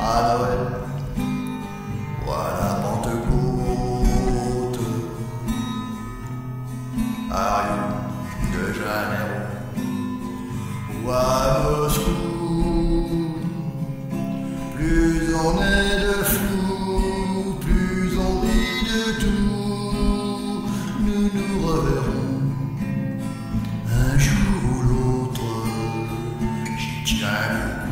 à Noël ou à la Pentecôte, à Rio de Janeiro ou à Moscou. Plus on est de fous, plus on rit de tout. Nous nous reverrons un jour ou l'autre, j'y tiens beaucoup.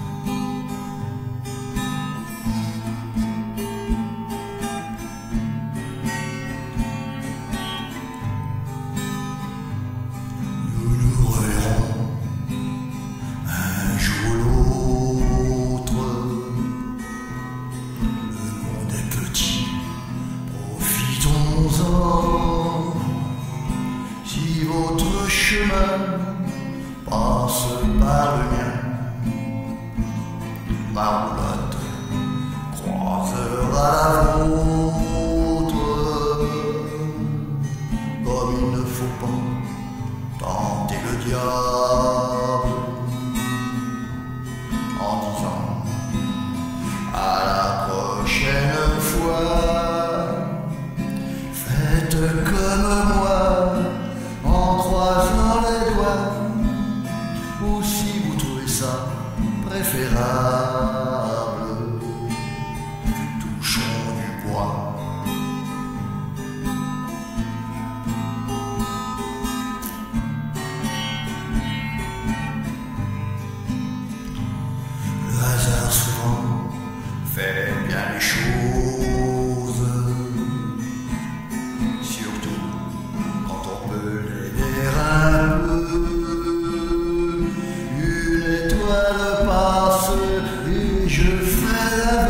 Nous nous reverrons un jour ou l'autre. Le monde est petit, profitons-en. Si votre chemin passe par le mien, ma roulotte croisera la vôtre. Comme il ne faut pas tenter le diable en disant à la prochaine fois, faites comme moi en croisant les doigts, ou si vous trouvez ça préférable, touchons du bois. Le hasard souvent fait bien les choses, surtout quand on peut l'aider un peu. Une étoile passe et je fais la